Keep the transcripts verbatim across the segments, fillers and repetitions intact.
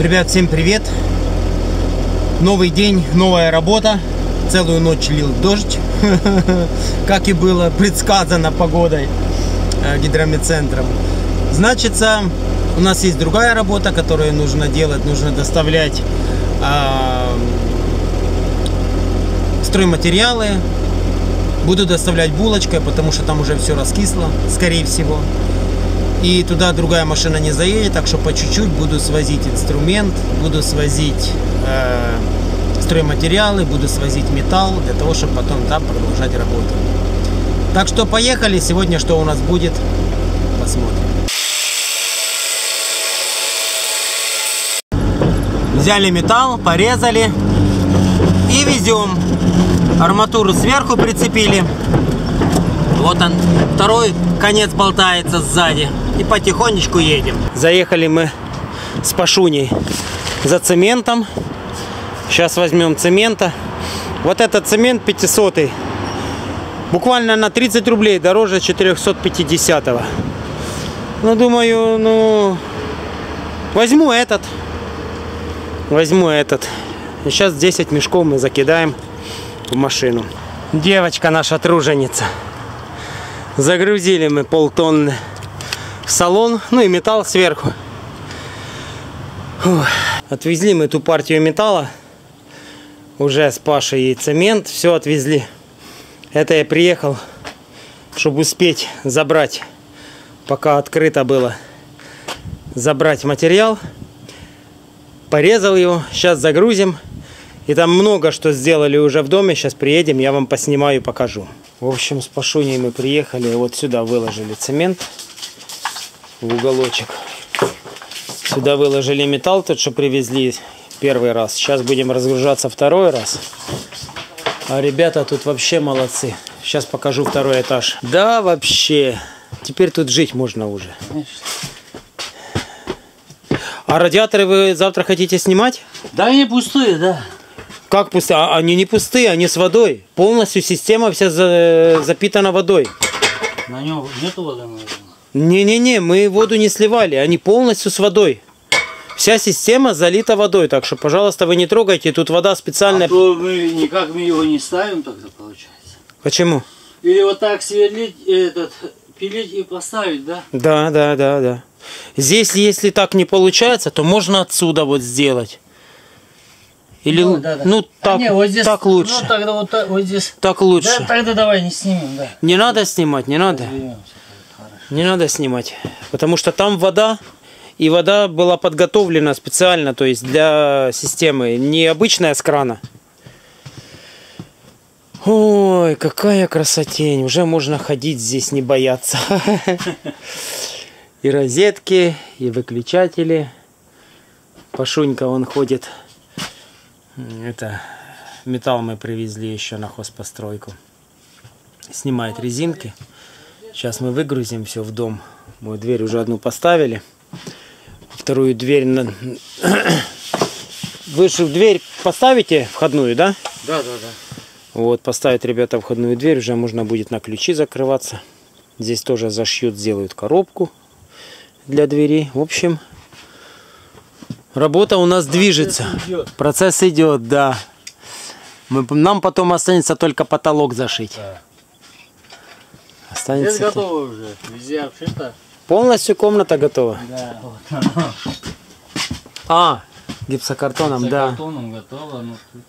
Ребят, всем привет! Новый день, новая работа. Целую ночь лил дождь, как и было предсказано погодой гидрометцентром. Значится, у нас есть другая работа, которую нужно делать. Нужно доставлять э, стройматериалы. Буду доставлять булочкой, потому что там уже все раскисло, скорее всего. И туда другая машина не заедет, так что по чуть-чуть буду свозить инструмент, буду свозить э, стройматериалы, буду свозить металл, для того, чтобы потом там продолжать работу. Так что поехали, сегодня что у нас будет, посмотрим. Взяли металл, порезали и везем. Арматуру сверху прицепили. Вот он, второй конец болтается сзади. И потихонечку едем. Заехали мы с Пашуней за цементом. Сейчас возьмем цемента. Вот этот цемент пятисотый. Буквально на тридцать рублей дороже четырехсот пятидесятого. Ну, думаю, ну... Возьму этот. Возьму этот. И сейчас десять мешков мы закидаем в машину. Девочка наша труженица. Загрузили мы полтонны в салон, ну и металл сверху. Фух. Отвезли мы эту партию металла. Уже с Пашей и цемент все отвезли. Это я приехал, чтобы успеть забрать, пока открыто было, забрать материал. Порезал его, сейчас загрузим. И там много что сделали уже в доме. Сейчас приедем, я вам поснимаю и покажу. В общем, с Пашуней мы приехали. Вот сюда выложили цемент. В уголочек. Сюда выложили металл, тот, что привезли первый раз. Сейчас будем разгружаться второй раз. А ребята тут вообще молодцы. Сейчас покажу второй этаж. Да, вообще. Теперь тут жить можно уже. А радиаторы вы завтра хотите снимать? Да, они пустые, да. Как пустые? А они не пустые, они с водой. Полностью система вся за... запитана водой. На нем нету воды, наверное. Не-не-не, мы воду не сливали, они полностью с водой. Вся система залита водой, так что, пожалуйста, вы не трогайте, тут вода специальная. А то мы никак мы его не ставим тогда, получается. Почему? Или вот так сверлить, этот, пилить и поставить, да? Да, да, да, да. Здесь, если так не получается, то можно отсюда вот сделать. Или, ну, да, да. ну так, а не, вот здесь, так лучше. Ну, тогда вот, так, вот здесь. Так лучше. Да, тогда давай не снимем, да. Не надо снимать, не надо. Не надо снимать, потому что там вода, и вода была подготовлена специально, то есть для системы, не обычная с крана. Ой, какая красотень, уже можно ходить здесь, не бояться. И розетки, и выключатели. Пашунька, он ходит. Это металл мы привезли еще на хозпостройку. Снимает резинки. Сейчас мы выгрузим все в дом. Мою дверь уже одну поставили. Вторую дверь... На... Вы же дверь поставите входную, да? Да, да, да. Вот, поставят ребята входную дверь. Уже можно будет на ключи закрываться. Здесь тоже зашьют, сделают коробку для двери. В общем, работа у нас Процесс движется. Идет. Процесс идет, да. Мы, нам потом останется только потолок зашить. Да. Останется. Здесь готово уже. Везде обшито. Полностью комната готова? Да. Вот. А, гипсокартоном, да. Гипсокартоном готово. Но тут...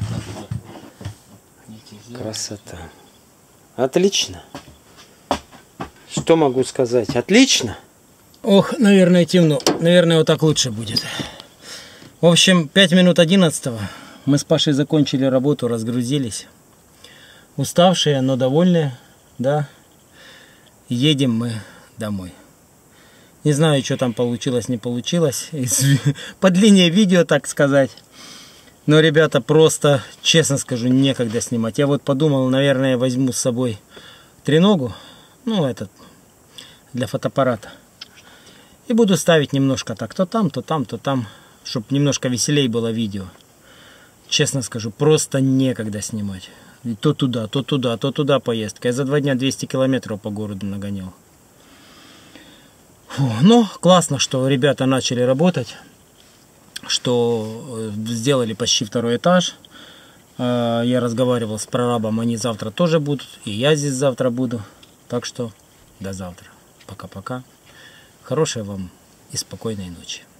Красота. Отлично. Что могу сказать? Отлично. Ох, наверное, темно. Наверное, вот так лучше будет. В общем, пять минут одиннадцатого. Мы с Пашей закончили работу, разгрузились. Уставшие, но довольные. Да. Едем мы домой. Не знаю, что там получилось, не получилось. По длине видео, так сказать. Но, ребята, просто, честно скажу, некогда снимать. Я вот подумал, наверное, возьму с собой треногу. Ну, этот, для фотоаппарата. И буду ставить немножко так, то там, то там, то там. Чтобы немножко веселее было видео. Честно скажу, просто некогда снимать. И то туда, то туда, то туда поездка. Я за два дня двести километров по городу нагонял. Фу, ну, классно, что ребята начали работать. что сделали почти второй этаж. Я разговаривал с прорабом, они завтра тоже будут, и я здесь завтра буду. Так что до завтра. Пока-пока. Хорошей вам и спокойной ночи.